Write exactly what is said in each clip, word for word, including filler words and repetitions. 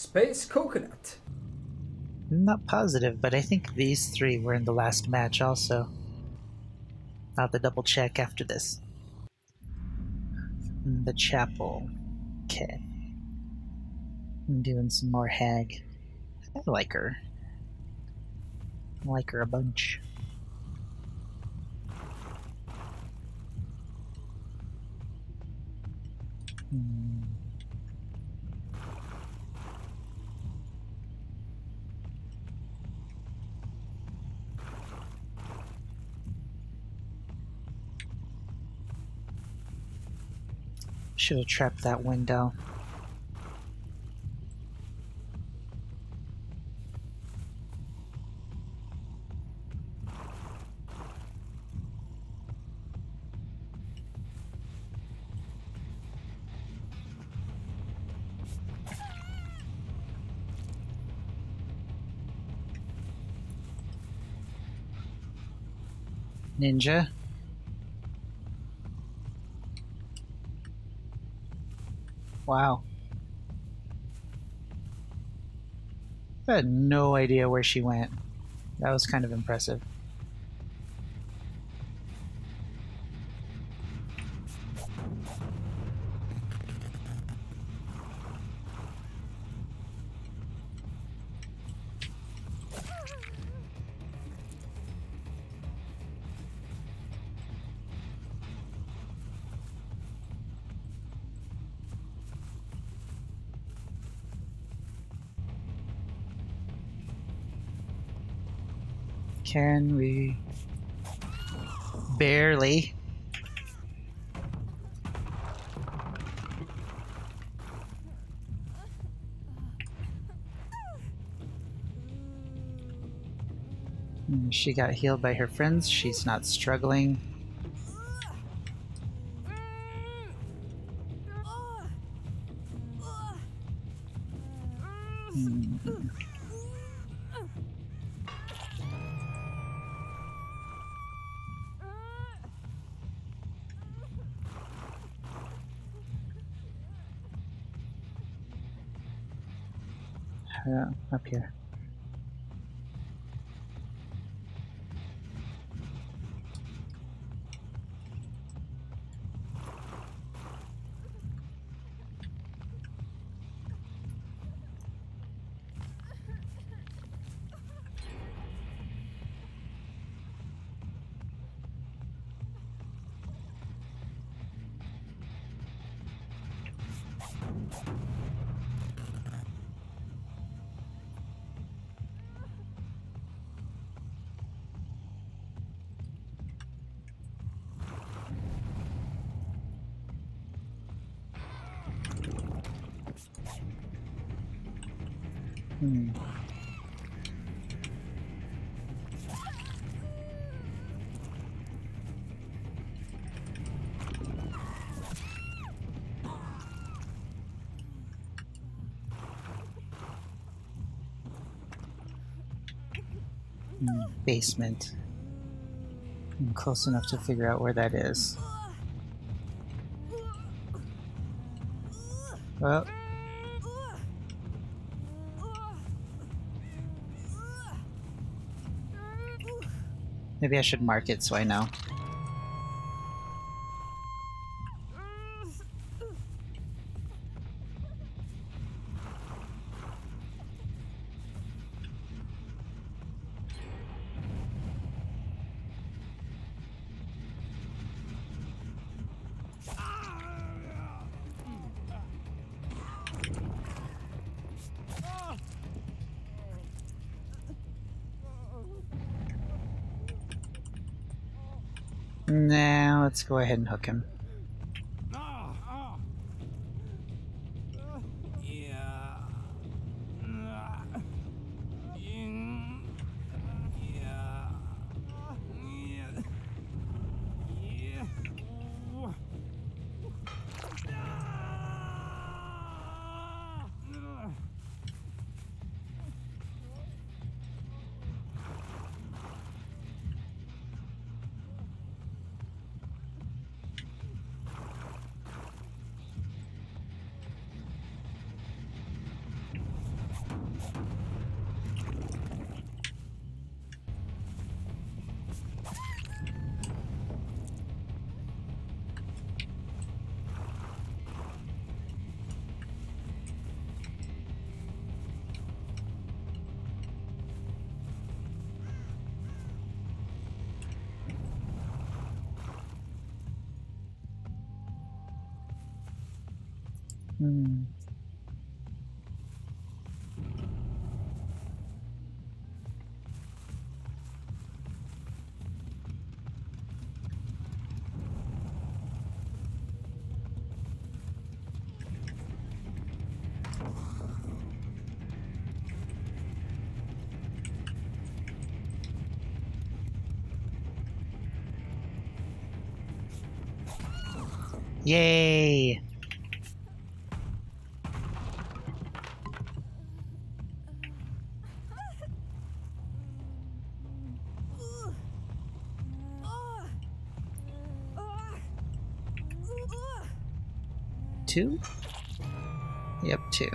Space Coconut. I'm not positive, but I think these three were in the last match also. I'll have to double check after this. The chapel. Okay. I'm doing some more Hag. I like her. I like her a bunch. Hmm. Should have trapped that window. Ninja. Wow. I had no idea where she went. That was kind of impressive. Can we... Barely. She got healed by her friends. She's not struggling. Hmm. Uh, up here. Hmm. Hmm. Basement. I'm close enough to figure out where that is. Well. Maybe I should mark it so I know. Now let's go ahead and hook him. Hmm. Yay! Two? Yep, two.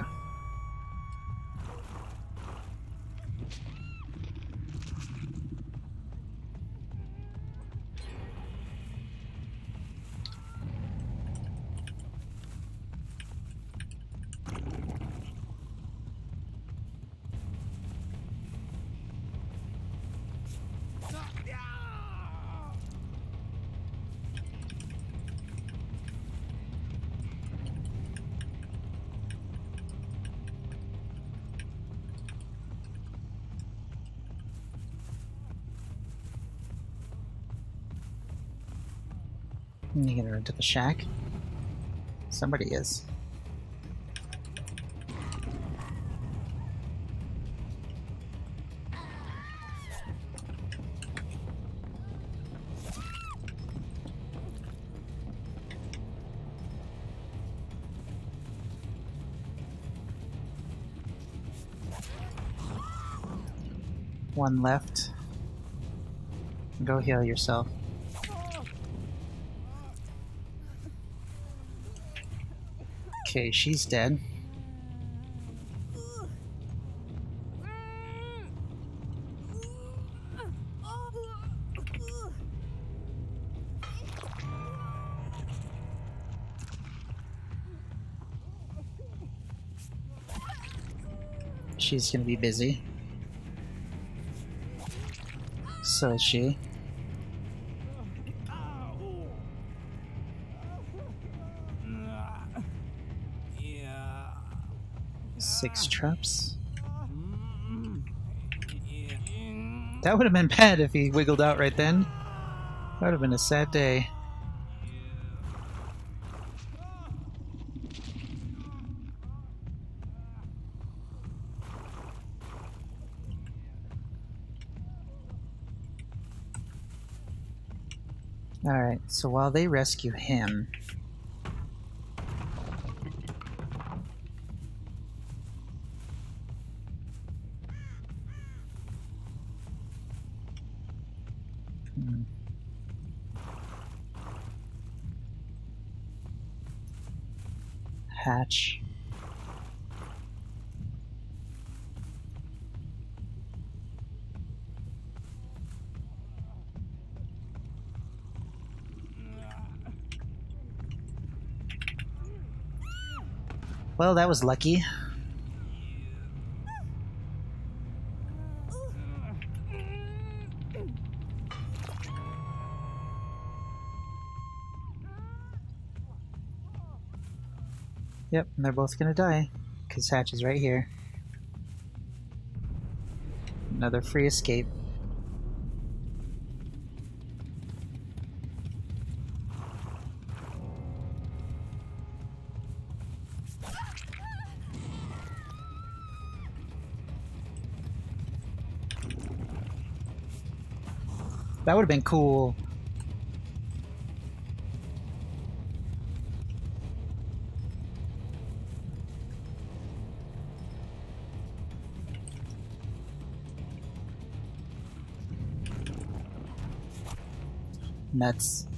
You get her into the shack. Somebody is. One left. Go heal yourself. Okay, she's dead. She's gonna be busy. So is she. Six traps. That would have been bad if he wiggled out right then. That would have been a sad day. Alright, so while they rescue him... Hmm. Hatch. Well, that was lucky. Yep, and they're both gonna die, because Hatch is right here. Another free escape. That would have been cool. Nuts.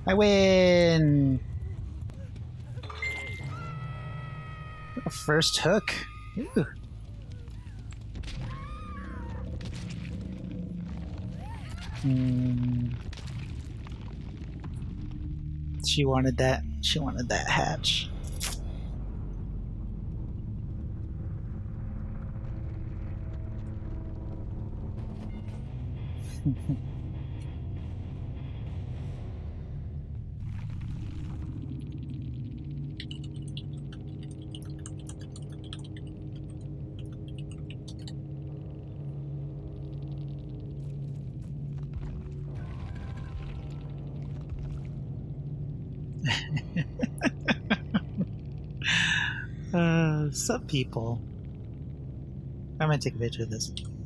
I win! First hook. Ooh. Hmm. She wanted that. She wanted that hatch. uh, some people. I'm gonna take a picture of this.